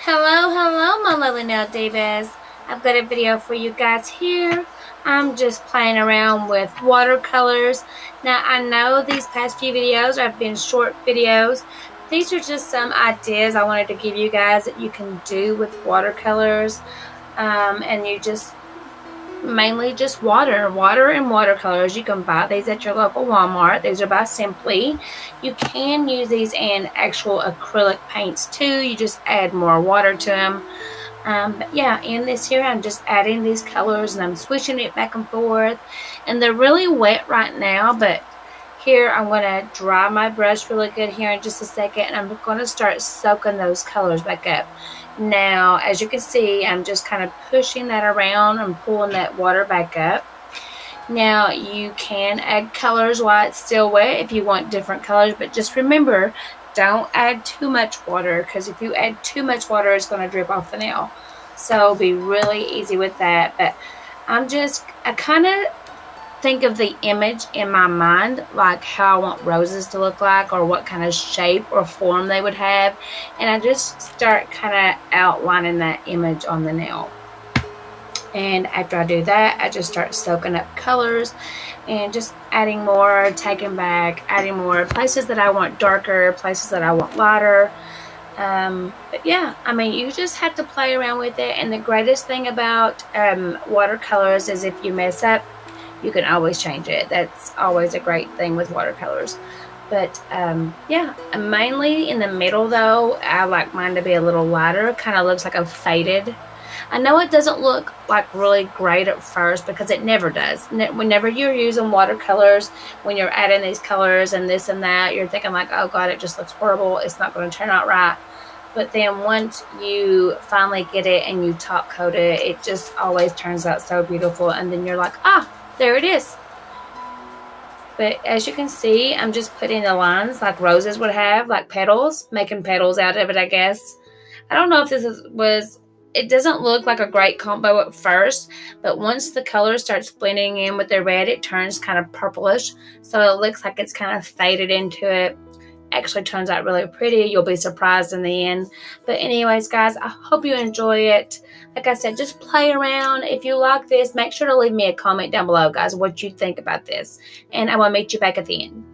Hello, my lovely nail divas. I've got a video for you guys here. I'm just playing around with watercolors. Now, I know these past few videos have been short videos. These are just some ideas I wanted to give you guys that you can do with watercolors. And you just mainly just water and watercolors. You can buy these at your local Walmart. These are by Simply. You can use these in actual acrylic paints too. You just add more water to them. But yeah, in this here, I'm just adding these colors and I'm switching it back and forth. And they're really wet right now, but here I'm going to dry my brush really good here in just a second. And I'm going to start soaking those colors back up. Now, as you can see, I'm just kind of pushing that around and pulling that water back up. Now, you can add colors while it's still wet if you want different colors, but just remember, don't add too much water, because if you add too much water, it's going to drip off the nail. So be really easy with that. But I kind of think of the image in my mind, like how I want roses to look like, or what kind of shape or form they would have, and I just start kind of outlining that image on the nail. And after I do that, I just start soaking up colors and just adding more, taking back, adding more places that I want darker, places that I want lighter. But yeah, I mean, you just have to play around with it. And the greatest thing about watercolors is if you mess up, you can always change it. That's always a great thing with watercolors. But yeah, mainly in the middle though, I like mine to be a little lighter. Kind of looks like a faded. I know it doesn't look like really great at first, because it never does. Whenever you're using watercolors, when you're adding these colors and this and that, you're thinking like, oh God, it just looks horrible. It's not going to turn out right. But then once you finally get it and you top coat it, it just always turns out so beautiful. And then you're like, ah, there it is. But as you can see, I'm just putting the lines like roses would have, like petals, making petals out of it, I guess. I don't know if it doesn't look like a great combo at first, but once the color starts blending in with the red, it turns kind of purplish. So it looks like it's kind of faded into it. Actually turns out really pretty. You'll be surprised in the end. But anyways, guys, I hope you enjoy it. Like I said, just play around. If you like this, make sure to leave me a comment down below, guys, what you think about this. And I will meet you back at the end.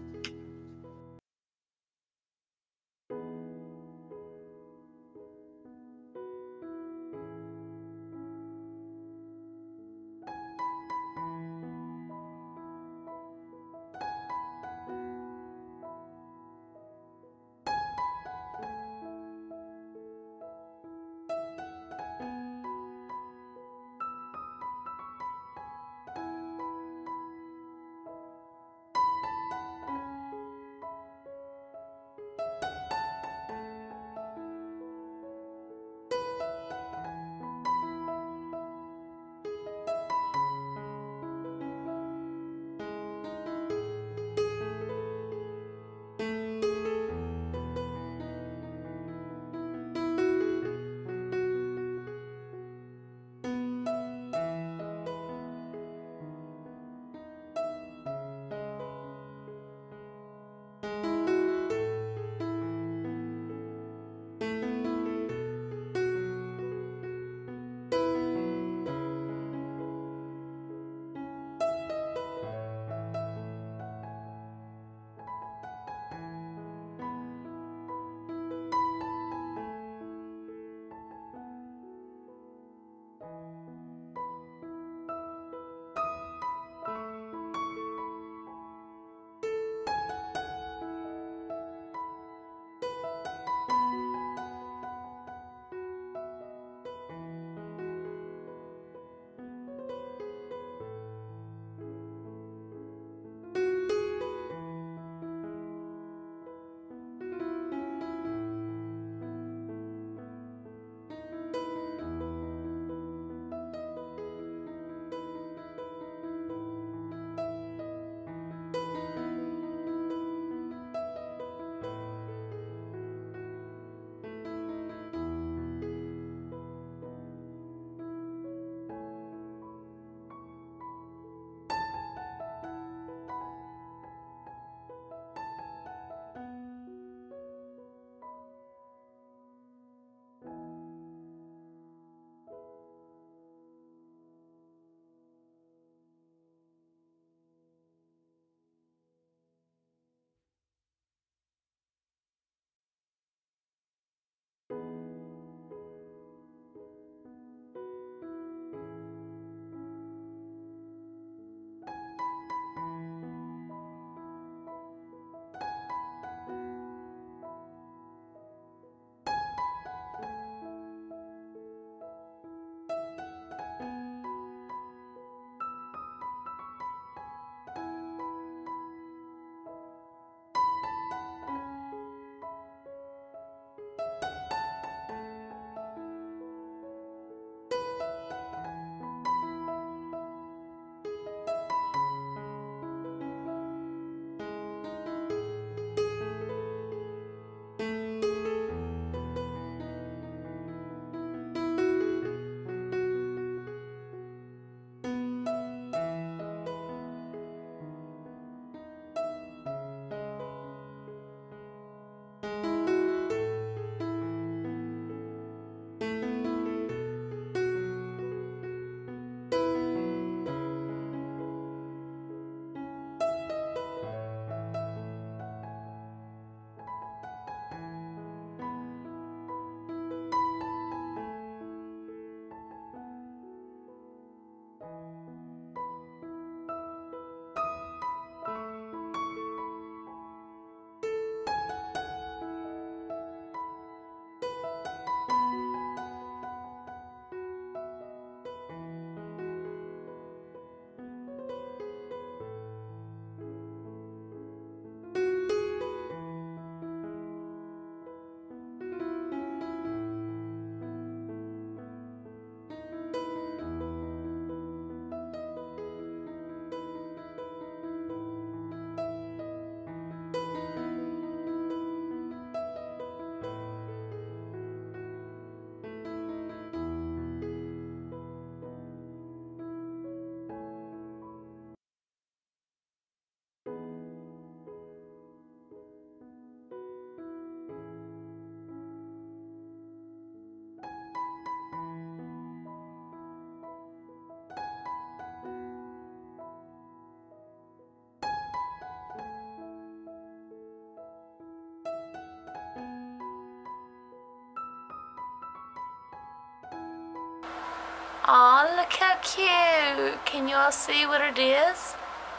Aw, look how cute. Can you all see what it is?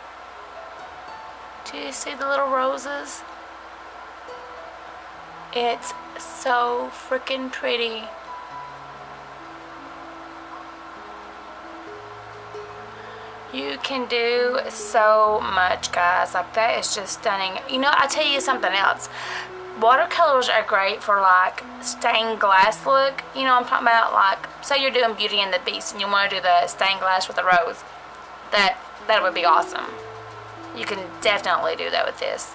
Do you see the little roses? It's so freaking pretty. You can do so much, guys. Like, that is just stunning. You know, I'll tell you something else. Watercolors are great for, like, stained glass look. You know what I'm talking about? Like, say you're doing Beauty and the Beast and you want to do the stained glass with a rose. That would be awesome. You can definitely do that with this.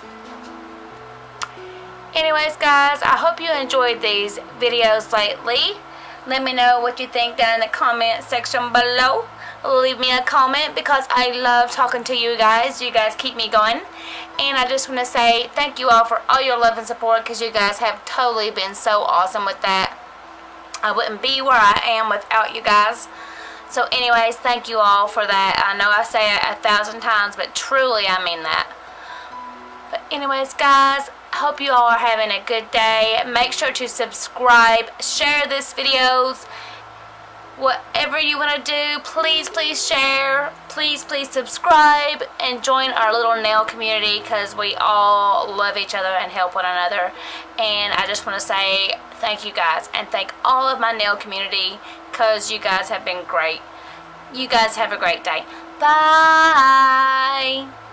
Anyways, guys, I hope you enjoyed these videos lately. Let me know what you think down in the comment section below. Leave me a comment because I love talking to you guys. You guys keep me going. And I just want to say thank you all for all your love and support, because you guys have totally been so awesome with that. I wouldn't be where I am without you guys. So anyways, thank you all for that. I know I say it 1,000 times, but truly I mean that. But anyways, guys, I hope you all are having a good day. Make sure to subscribe, share this videos. Whatever you want to do, please share, please subscribe, and join our little nail community, because we all love each other and help one another. And I just want to say thank you guys, and thank all of my nail community, because you guys have been great. You guys have a great day. Bye.